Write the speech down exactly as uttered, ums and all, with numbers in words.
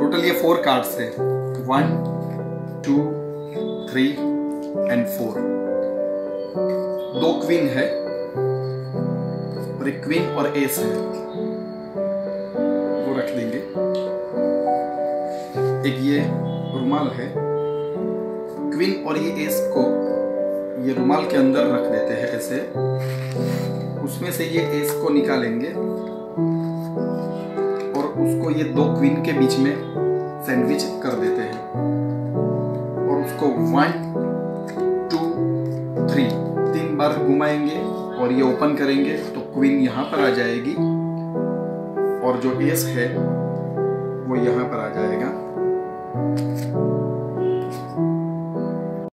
Total ये four cards है, one two three and four. दो क्वीन है और एक क्वीन और एस है, वो रख देंगे। एक ये रुमाल है, क्वीन और ये एस को ये रुमाल के अंदर रख देते हैं ऐसे, उसमें से ये एस को निकालेंगे और उसको ये दो क्वीन के बीच में सैंडविच कर देते हैं और उसको वन टू थ्री तीन बार घुमाएंगे और ये ओपन करेंगे तो क्वीन यहाँ पर आ जाएगी और जो एस है वो यहाँ पर आ जाएगा।